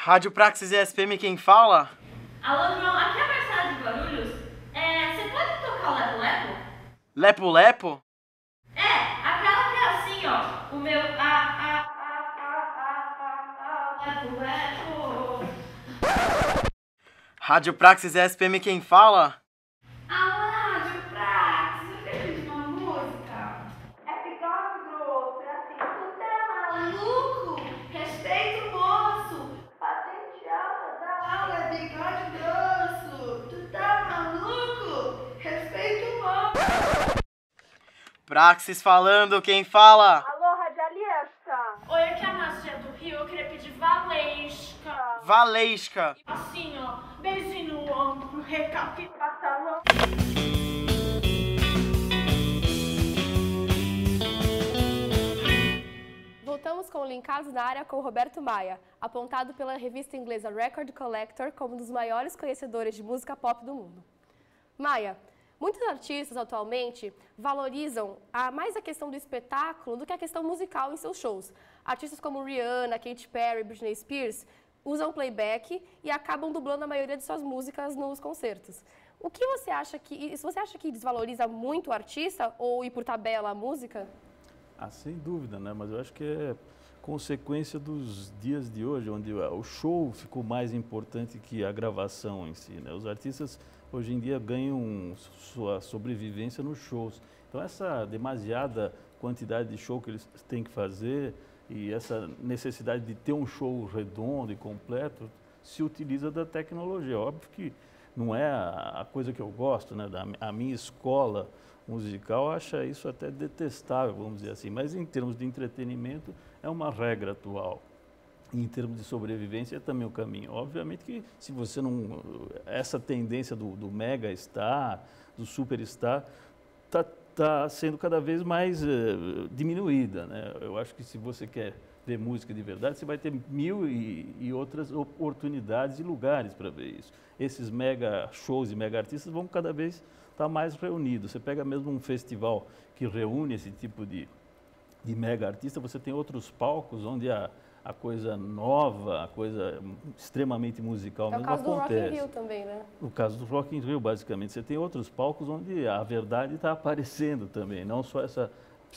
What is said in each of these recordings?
Rádio Praxis e SPM, quem fala? Alô, João, aqui é a Marcela de Guarulhos. Você pode tocar o Lepo Lepo? Lepo Lepo? Aquela que é assim, ó. O meu Lepo Lepo. Rádio Praxis e SPM, quem fala? Alô, Rádio Praxis, eu queria pedir uma música. É bigode grosso, é assim, tu tá maluco? Respeita o moço. Patente alta da aula é bigode grosso. Tu tá maluco? Respeita o moço. Praxis falando, quem fala? Alô, radialista! Oi, aqui é a Márcia do Rio, eu queria pedir Valesca. Valesca. Assim, ó, beijinho no ombro, recalque passava. Voltamos com o Linkados na Área com o Roberto Maia, apontado pela revista inglesa Record Collector como um dos maiores conhecedores de música pop do mundo. Maia, muitos artistas atualmente valorizam mais a questão do espetáculo do que a questão musical em seus shows. Artistas como Rihanna, Katy Perry, Britney Spears usam playback e acabam dublando a maioria de suas músicas nos concertos. O que você acha que desvaloriza muito o artista ou ir por tabela a música? Sem dúvida, né? Mas eu acho que é consequência dos dias de hoje, onde o show ficou mais importante que a gravação em si, né? Os artistas hoje em dia ganham sua sobrevivência nos shows. Então essa demasiada quantidade de show que eles têm que fazer e essa necessidade de ter um show redondo e completo se utiliza da tecnologia. Óbvio que não é a coisa que eu gosto, né? A minha escola musical acha isso até detestável, vamos dizer assim, mas em termos de entretenimento é uma regra atual. E em termos de sobrevivência é também o caminho. Obviamente que se você não... Essa tendência do mega star, do superstar, está sendo cada vez mais diminuída, né? Eu acho que se você quer ver música de verdade, você vai ter mil e outras oportunidades e lugares para ver isso. Esses mega shows e mega artistas vão cada vez estar mais reunidos. Você pega mesmo um festival que reúne esse tipo de mega artista, você tem outros palcos onde a coisa nova, a coisa extremamente musical mesmo acontece. É o caso do Rock in Rio também, né? No caso do Rock in Rio, basicamente, você tem outros palcos onde a verdade está aparecendo também, não só essa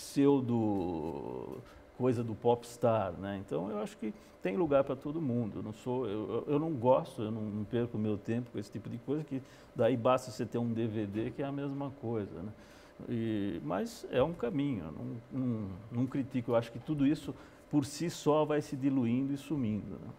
pseudo coisa do popstar, né? Então eu acho que tem lugar para todo mundo. Eu não gosto, eu não perco meu tempo com esse tipo de coisa, que daí basta você ter um DVD que é a mesma coisa, né? Mas é um caminho, eu não critico. Eu acho que tudo isso por si só vai se diluindo e sumindo, né?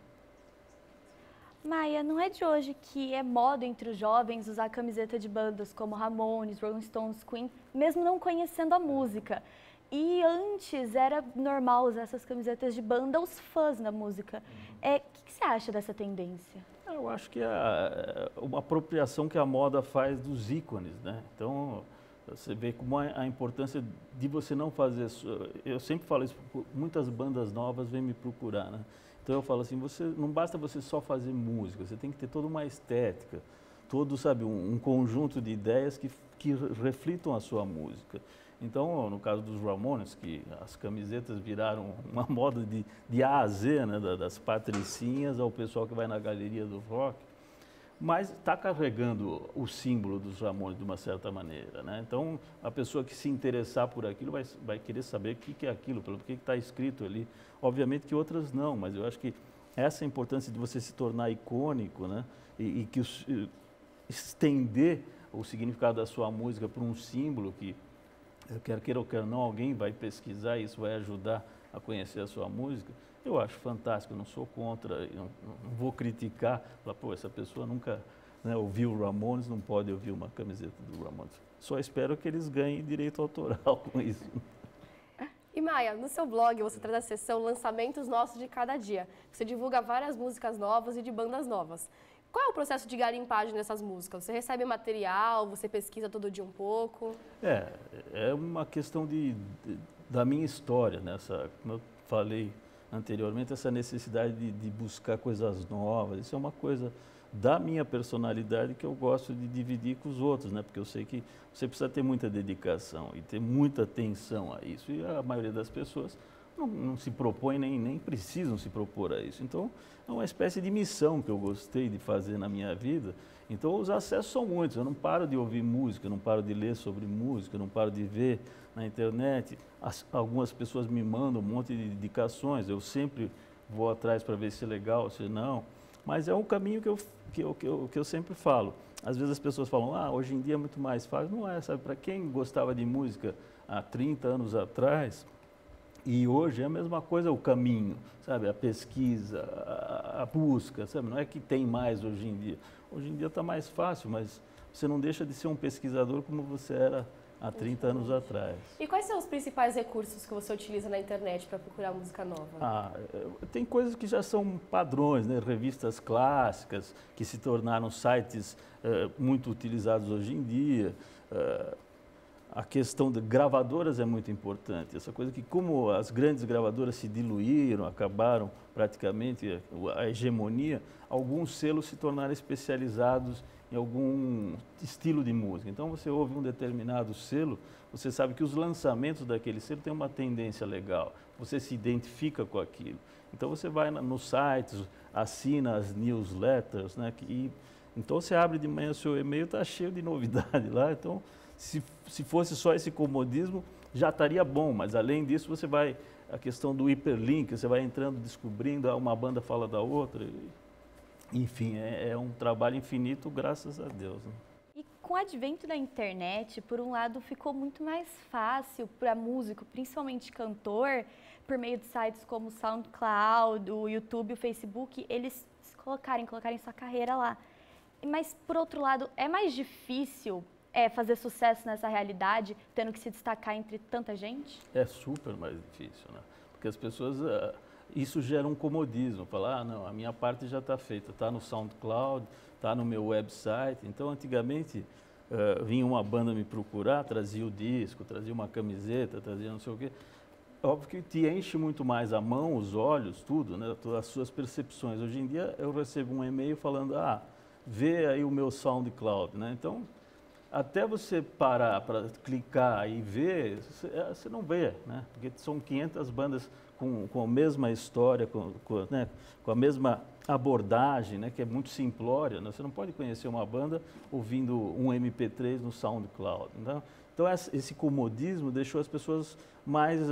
Maia, não é de hoje que é moda entre os jovens usar camiseta de bandas como Ramones, Rolling Stones, Queen, mesmo não conhecendo a música. E antes era normal usar essas camisetas de banda os fãs da música. O que você acha dessa tendência? Eu acho que é uma apropriação que a moda faz dos ícones, né? Então, você vê como a importância de você não fazer... Eu sempre falo isso, muitas bandas novas vêm me procurar, né? Então eu falo assim, não basta você só fazer música, você tem que ter toda uma estética, todo, sabe, um conjunto de ideias que reflitam a sua música. Então, no caso dos Ramones, que as camisetas viraram uma moda de A a Z, né, das patricinhas ao pessoal que vai na galeria do rock, mas está carregando o símbolo dos Ramones de uma certa maneira, né? Então, a pessoa que se interessar por aquilo vai querer saber o que é aquilo, pelo que está escrito ali. Obviamente que outras não, mas eu acho que essa importância de você se tornar icônico, né? E que estender o significado da sua música para um símbolo que, quer queira ou quer não, alguém vai pesquisar e isso vai ajudar a conhecer a sua música. Eu acho fantástico, eu não sou contra, eu não vou criticar, falar, pô, essa pessoa nunca, né, ouviu o Ramones, não pode ouvir uma camiseta do Ramones. Só espero que eles ganhem direito autoral com isso. E Maia, no seu blog você traz a seção Lançamentos Nossos de Cada Dia. Você divulga várias músicas novas e de bandas novas. Qual é o processo de garimpagem dessas músicas? Você recebe material, você pesquisa todo dia um pouco? É uma questão da minha história, né? Como eu falei anteriormente, essa necessidade de buscar coisas novas. Isso é uma coisa da minha personalidade que eu gosto de dividir com os outros, né? Porque eu sei que você precisa ter muita dedicação e ter muita atenção a isso. E a maioria das pessoas não se propõem nem precisam se propor a isso. Então, é uma espécie de missão que eu gostei de fazer na minha vida. Então, os acessos são muitos. Eu não paro de ouvir música, não paro de ler sobre música, não paro de ver na internet. Algumas pessoas me mandam um monte de indicações. Eu sempre vou atrás para ver se é legal, se não. Mas é um caminho que eu sempre falo. Às vezes as pessoas falam, hoje em dia é muito mais fácil. Não é, sabe? Para quem gostava de música há 30 anos atrás, e hoje é a mesma coisa o caminho, sabe? A pesquisa, a busca, sabe? Não é que tem mais hoje em dia. Hoje em dia está mais fácil, mas você não deixa de ser um pesquisador como você era há 30 anos atrás. E quais são os principais recursos que você utiliza na internet para procurar música nova? Tem coisas que já são padrões, né? Revistas clássicas, que se tornaram sites muito utilizados hoje em dia. A questão de gravadoras é muito importante. Essa coisa que, como as grandes gravadoras se diluíram, acabaram praticamente a hegemonia, alguns selos se tornaram especializados em algum estilo de música. Então, você ouve um determinado selo, você sabe que os lançamentos daquele selo têm uma tendência legal, você se identifica com aquilo. Então, você vai nos sites, assina as newsletters, né? Então, você abre de manhã o seu e-mail, está cheio de novidade lá. Então, se fosse só esse comodismo, já estaria bom, mas além disso, você vai, a questão do hiperlink, você vai entrando, descobrindo, uma banda fala da outra. Enfim, é um trabalho infinito, graças a Deus. Né? E com o advento da internet, por um lado, ficou muito mais fácil para músico, principalmente cantor, por meio de sites como o SoundCloud, o YouTube, o Facebook, eles colocarem sua carreira lá. Mas, por outro lado, é mais difícil fazer sucesso nessa realidade, tendo que se destacar entre tanta gente? É super mais difícil, né? Porque as pessoas... isso gera um comodismo, falar, não, a minha parte já está feita, está no SoundCloud, está no meu website. Então, antigamente, vinha uma banda me procurar, trazia o disco, trazia uma camiseta, trazia não sei o quê. Óbvio que te enche muito mais a mão, os olhos, tudo, né? As suas percepções. Hoje em dia, eu recebo um e-mail falando, vê aí o meu SoundCloud, né? Então, até você parar para clicar e ver, você não vê, né? Porque são 500 bandas com a mesma história, né? Com a mesma abordagem, né? Que é muito simplória, né? Você não pode conhecer uma banda ouvindo um MP3 no SoundCloud. Então esse comodismo deixou as pessoas mais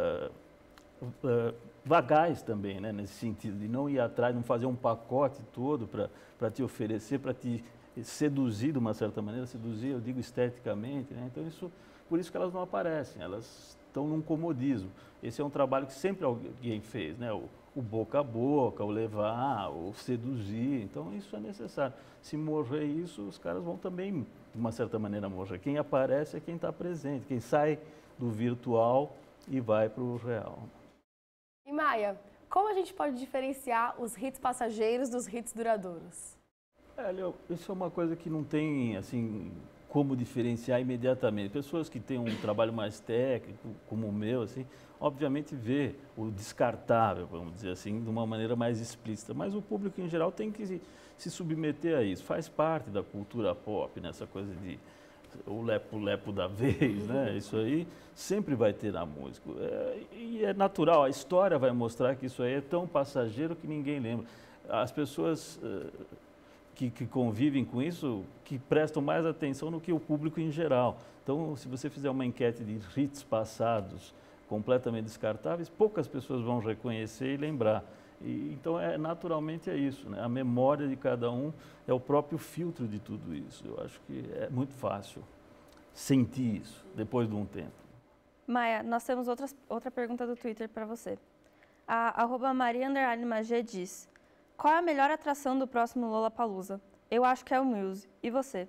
vagais também, né? Nesse sentido, de não ir atrás, não fazer um pacote todo para te oferecer, para te seduzir de uma certa maneira, seduzir, eu digo esteticamente, né? Então por isso que elas não aparecem, elas estão num comodismo. Esse é um trabalho que sempre alguém fez, né? O boca a boca, o levar, o seduzir, então isso é necessário. Se morrer isso, os caras vão também, de uma certa maneira, morrer. Quem aparece é quem está presente, quem sai do virtual e vai para o real. E Maia, como a gente pode diferenciar os hits passageiros dos hits duradouros? Isso é uma coisa que não tem, assim, como diferenciar imediatamente. Pessoas que têm um trabalho mais técnico, como o meu, assim, obviamente vê o descartável, vamos dizer assim, de uma maneira mais explícita. Mas o público, em geral, tem que se submeter a isso. Faz parte da cultura pop, né? Essa coisa de o lepo-lepo da vez, né? Isso aí sempre vai ter na música. E é natural, a história vai mostrar que isso aí é tão passageiro que ninguém lembra. As pessoas... Que convivem com isso, que prestam mais atenção do que o público em geral. Então, se você fizer uma enquete de hits passados completamente descartáveis, poucas pessoas vão reconhecer e lembrar. Então, naturalmente é isso, né? A memória de cada um é o próprio filtro de tudo isso. Eu acho que é muito fácil sentir isso depois de um tempo. Maia, nós temos outra pergunta do Twitter para você. A @Maria_Magé diz: qual é a melhor atração do próximo Lollapalooza? Eu acho que é o Muse. E você?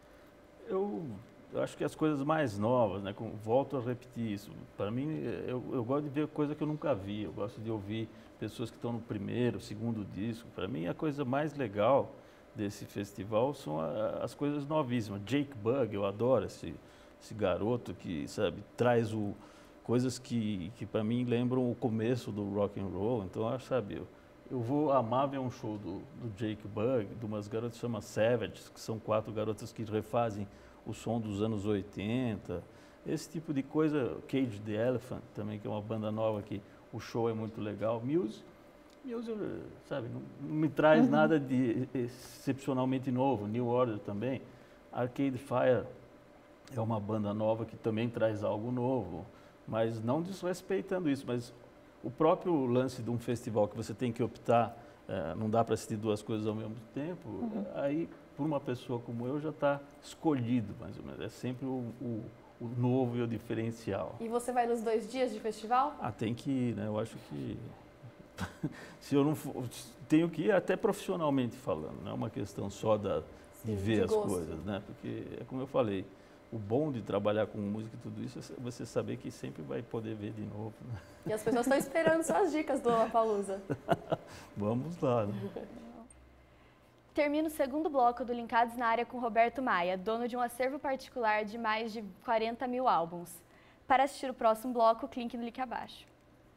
Eu acho que as coisas mais novas, né? Volto a repetir isso. Para mim, eu gosto de ver coisa que eu nunca vi. Eu gosto de ouvir pessoas que estão no primeiro, segundo disco. Para mim, a coisa mais legal desse festival são as coisas novíssimas. Jake Bugg, eu adoro esse garoto que, sabe, traz coisas que para mim lembram o começo do rock and roll. Então, acho, sabe, eu vou amar ver um show do Jake Bugg, de umas garotas que se chamam Savages, que são 4 garotas que refazem o som dos anos 80. Esse tipo de coisa, Cage the Elephant também, que é uma banda nova que o show é muito legal. Muse, sabe, não me traz nada de excepcionalmente novo. New Order também. Arcade Fire é uma banda nova que também traz algo novo, mas não desrespeitando isso. Mas o próprio lance de um festival que você tem que optar, não dá para assistir duas coisas ao mesmo tempo, aí, por uma pessoa como eu, já está escolhido, mais ou menos. É sempre o novo e o diferencial. E você vai nos 2 dias de festival? Tem que ir, né? Eu acho que se eu não for, tenho que ir até profissionalmente falando, não é uma questão só de ver as coisas, né? Porque é como eu falei, o bom de trabalhar com música e tudo isso é você saber que sempre vai poder ver de novo, né? E as pessoas estão esperando suas dicas do Lollapalooza. Vamos lá, né? Termina o segundo bloco do Linkados na Área com Roberto Maia, dono de um acervo particular de mais de 40 mil álbuns. Para assistir o próximo bloco, clique no link abaixo.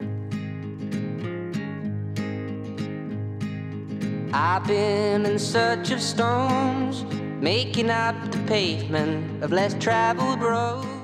I've been in search of stones, making up the pavement of less traveled roads.